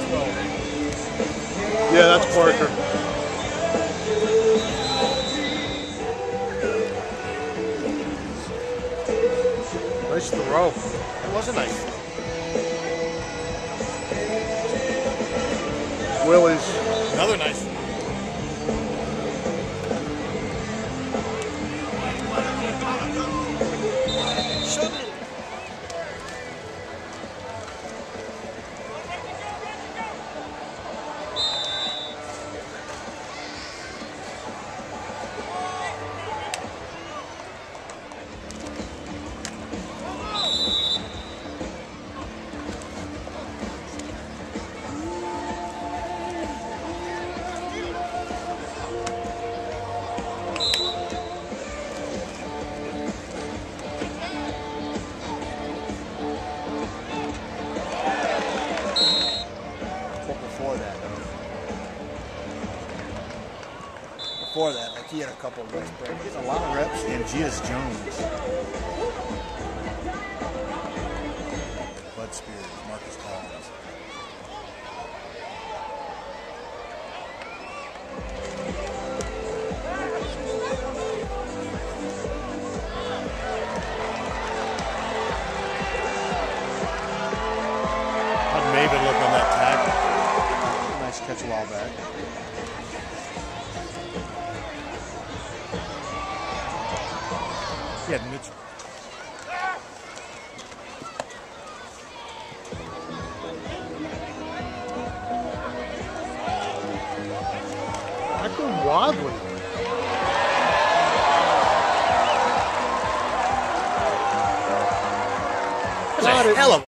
Yeah, that's Parker. Nice throw. It was a nice throw. Willie's. Another nice throw. Before that, like he had a couple of nice breaks. He has a lot of reps. And Gias Jones. Bud Spears, Marcus Collins. How'd Maven look on that tackle? Nice catch a while back. Yeah, Mitch. Michael Wadley. That's a hell of